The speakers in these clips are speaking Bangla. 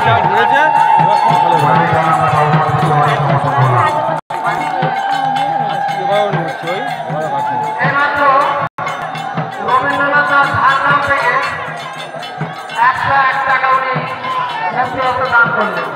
রবীন্দ্রনাথ ধার নাম থেকে 101 টাকা উনি দান করলেন।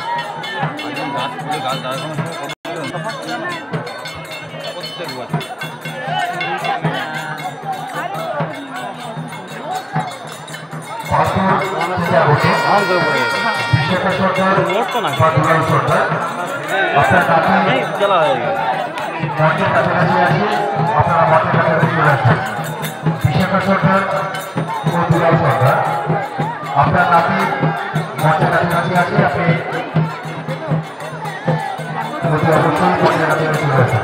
আপনার নাতি মঞ্চের কাছাকাছি আছে, আপনি অবশ্যই মঞ্চের কাছাকাছি চলে আসেন।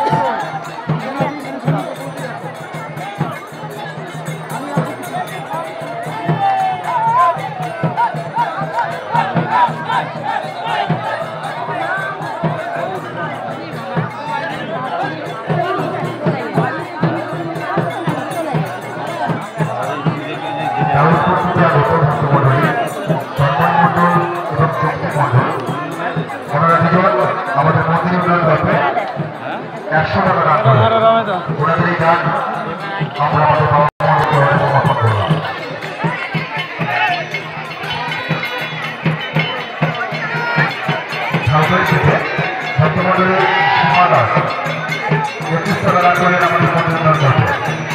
আমাদের মন্দির উন্নয়ন করবে 100 টাকা দান করবে। ওনাদের এই গান আমরা আমাদের সমর্পণ করলাম। ছাত্রমন্ডলীর সীমা দাস 21 টাকা দান করলেন আমাদের মন্দির উন্নয়ন করবে।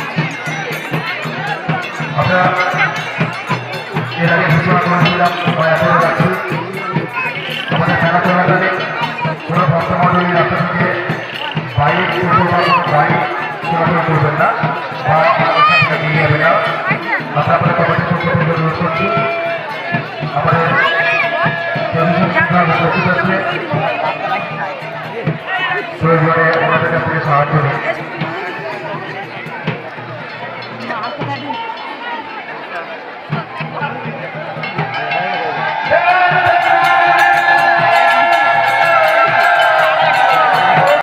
আমরা এর আগে ঘোষণা করেছিলাম রাখছি আমাদের মেলা চলাকালীন কোনো ভক্তমন্ডলীর রাস্তা থেকে বাইক চলাচল করবেন না বা নিয়ে যাবে না। আমরা আপনার কমিটির পক্ষ থেকে অনুরোধ করছি। আমাদের